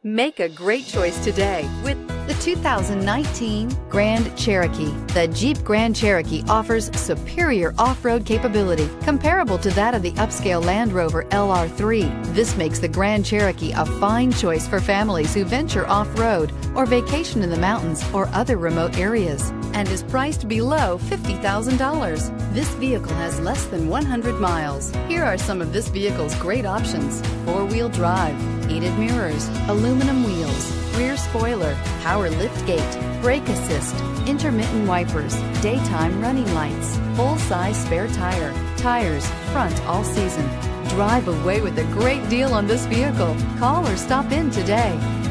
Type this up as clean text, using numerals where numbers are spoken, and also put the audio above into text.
Make a great choice today with the 2019 Grand Cherokee. The Jeep Grand Cherokee offers superior off-road capability comparable to that of the upscale Land Rover LR3. This makes the Grand Cherokee a fine choice for families who venture off-road or vacation in the mountains or other remote areas, and is priced below $50,000. This vehicle has less than 100 miles. Here are some of this vehicle's great options: four-wheel drive, heated mirrors, aluminum wheels, rear spoiler, power lift gate, brake assist, intermittent wipers, daytime running lights, full-size spare tire, tires, front all season. Drive away with a great deal on this vehicle. Call or stop in today.